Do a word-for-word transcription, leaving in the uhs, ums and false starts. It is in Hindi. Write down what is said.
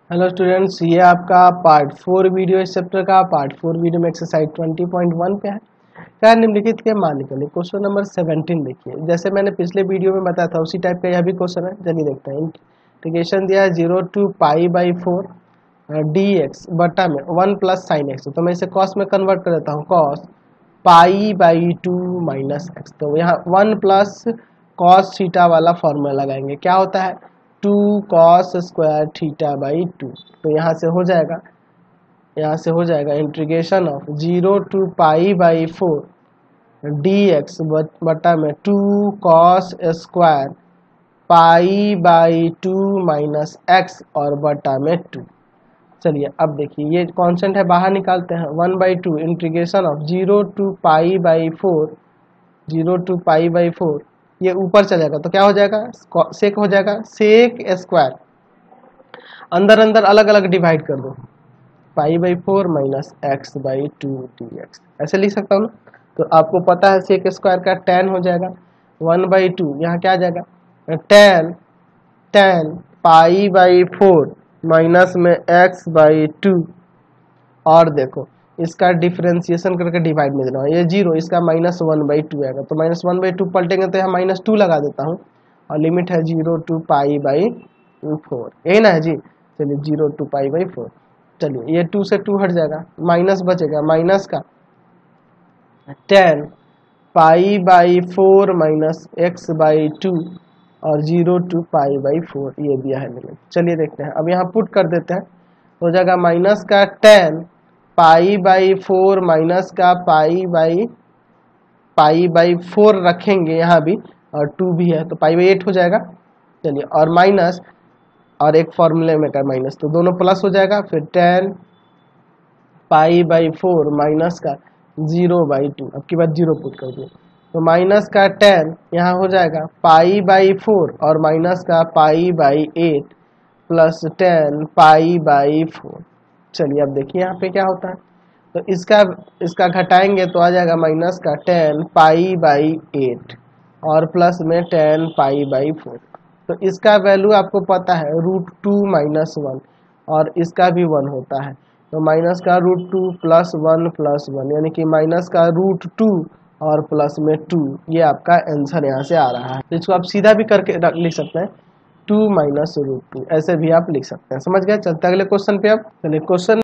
हेलो स्टूडेंट्स, ये आपका पार्ट फोर वीडियो इस चैप्टर का। पार्ट फोर वीडियो में एक्सरसाइज ट्वेंटी पॉइंट वन पे है। क्या निम्नलिखित के मान निकले। क्वेश्चन नंबर सेवनटीन देखिए, जैसे मैंने पिछले वीडियो में बताया था उसी टाइप का यह भी क्वेश्चन है। चलिए देखते हैं। इंटीग्रेशन दिया है zero to pi by four d x बटा में वन प्लस साइन एक्स। तो मैं इसे कॉस में कन्वर्ट कर देता हूँ। Cos pi by two minus x. तो यहाँ वन प्लस कॉस थीटा वाला फॉर्मूला लगाएंगे। क्या होता है? Two cos square theta by two. तो यहाँ से हो जाएगा यहाँ से हो जाएगा integration of zero to pi by four d x बटा में two cos square pi by two minus x और बटा में टू। चलिए अब देखिए, ये कांस्टेंट है, बाहर निकालते हैं। One by two integration of zero to pi by four zero to pi by four ये ऊपर चलेगा तो क्या हो जाएगा? सेक हो जाएगा। सेक स्क्वायर अंदर अंदर अलग अलग डिवाइड कर दो। Pi by four minus x by two d x ऐसे लिख सकता हूँ ना। तो आपको पता है सेक स्क्वायर का टेन हो जाएगा। वन बाई टू यहाँ क्या आ जाएगा? Tan tan pi by four minus में एक्स बाई टू। और देखो इसका डिफरेंशिएशन करके डिवाइड में देना है। ये जीरो, इसका माइनस वन बाई टू आएगा। तो माइनस वन बाई टू पलटेंगे तो यहाँ माइनस टू लगा देता हूँ। और लिमिट है zero to pi by four, यही ना है जी। चलिए zero to pi by four. चलिए ये टू से टू हट जाएगा, माइनस बचेगा। माइनस का tan pi by four minus x by two और zero to pi by four ये दिया है लिमिट। चलिए देखते हैं, अब यहाँ पुट कर देते हैं। हो जाएगा माइनस का tan pi by four minus का pi by pi by four रखेंगे यहाँ भी, और टू भी है तो पाई बाई एट हो जाएगा। चलिए और माइनस और एक फॉर्मूले में का माइनस, तो दोनों प्लस हो जाएगा। फिर tan pi by four minus का जीरो बाई टू, अब की बात जीरो पुट कर दिए तो माइनस का टेन यहाँ हो जाएगा पाई बाई फोर और माइनस का pi by eight plus tan pi by four. चलिए अब देखिए यहाँ पे क्या होता है। तो इसका इसका घटाएंगे तो आ जाएगा माइनस का टेन पाई बाई एट और प्लस में टेन पाई बाई फोर। तो इसका वैल्यू आपको पता है रूट टू माइनस वन, और इसका भी वन होता है। तो माइनस का root two plus one plus one, यानी कि माइनस का रूट टू और प्लस में टू। ये आपका आंसर यहाँ से आ रहा है। तो इसको आप सीधा भी करके लिख सकते हैं, टू माइनस रूट टू, ऐसे भी आप लिख सकते हैं। समझ गए? चलते अगले क्वेश्चन पे। अब चलिए क्वेश्चन